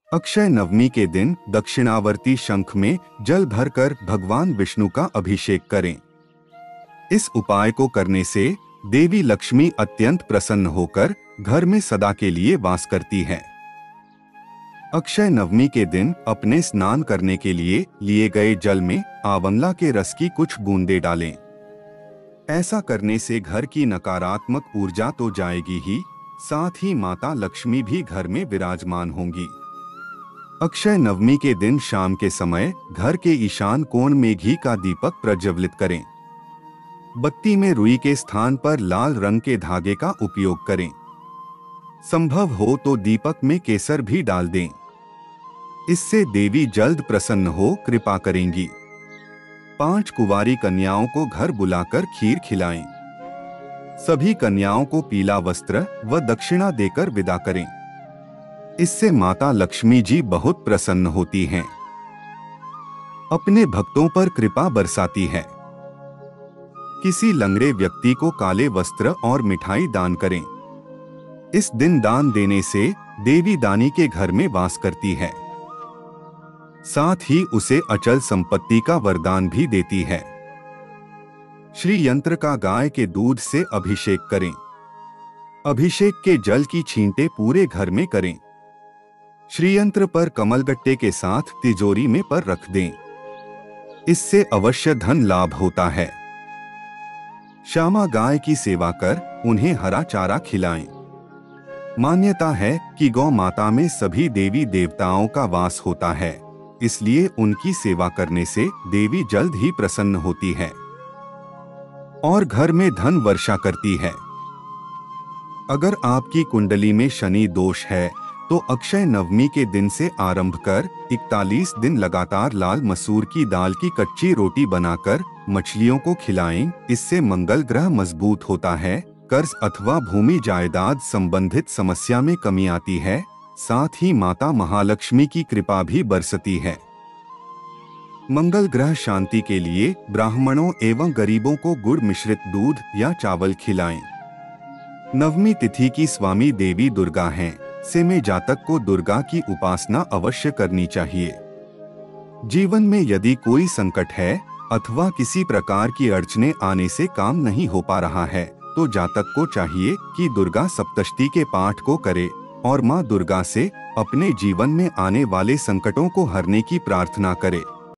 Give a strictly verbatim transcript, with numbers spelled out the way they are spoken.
अक्षय नवमी के दिन दक्षिणावर्ती शंख में जल भरकर भगवान विष्णु का अभिषेक करें। इस उपाय को करने से देवी लक्ष्मी अत्यंत प्रसन्न होकर घर में सदा के लिए वास करती है। अक्षय नवमी के दिन अपने स्नान करने के लिए लिए गए जल में आंवला के रस की कुछ बूंदें डालें। ऐसा करने से घर की नकारात्मक ऊर्जा तो जाएगी ही, साथ ही माता लक्ष्मी भी घर में विराजमान होंगी। अक्षय नवमी के दिन शाम के समय घर के ईशान कोण में घी का दीपक प्रज्वलित करें। बत्ती में रुई के स्थान पर लाल रंग के धागे का उपयोग करें। संभव हो तो दीपक में केसर भी डाल दें। इससे देवी जल्द प्रसन्न हो कृपा करेंगी। पांच कुंवारी कन्याओं को घर बुलाकर खीर खिलाएं। सभी कन्याओं को पीला वस्त्र व दक्षिणा देकर विदा करें। इससे माता लक्ष्मी जी बहुत प्रसन्न होती हैं, अपने भक्तों पर कृपा बरसाती है। किसी लंगड़े व्यक्ति को काले वस्त्र और मिठाई दान करें। इस दिन दान देने से देवी दानी के घर में वास करती है, साथ ही उसे अचल संपत्ति का वरदान भी देती है। श्री यंत्र का गाय के दूध से अभिषेक करें। अभिषेक के जल की छींटे पूरे घर में करें। श्रीयंत्र पर कमलगट्टे के साथ तिजोरी में पर रख दें। इससे अवश्य धन लाभ होता है। श्यामा गाय की सेवा कर उन्हें हरा चारा खिलाएं। मान्यता है कि गौ माता में सभी देवी देवताओं का वास होता है, इसलिए उनकी सेवा करने से देवी जल्द ही प्रसन्न होती है और घर में धन वर्षा करती है। अगर आपकी कुंडली में शनि दोष है तो अक्षय नवमी के दिन से आरंभ कर इकतालीस दिन लगातार लाल मसूर की दाल की कच्ची रोटी बनाकर मछलियों को खिलाएं। इससे मंगल ग्रह मजबूत होता है, कर्ज अथवा भूमि जायदाद संबंधित समस्या में कमी आती है, साथ ही माता महालक्ष्मी की कृपा भी बरसती है। मंगल ग्रह शांति के लिए ब्राह्मणों एवं गरीबों को गुड़ मिश्रित दूध या चावल खिलाएं। नवमी तिथि की स्वामी देवी दुर्गा हैं, से में जातक को दुर्गा की उपासना अवश्य करनी चाहिए। जीवन में यदि कोई संकट है अथवा किसी प्रकार की अड़चने आने से काम नहीं हो पा रहा है तो जातक को चाहिए कि दुर्गा सप्तशती के पाठ को करे और मां दुर्गा से अपने जीवन में आने वाले संकटों को हरने की प्रार्थना करे।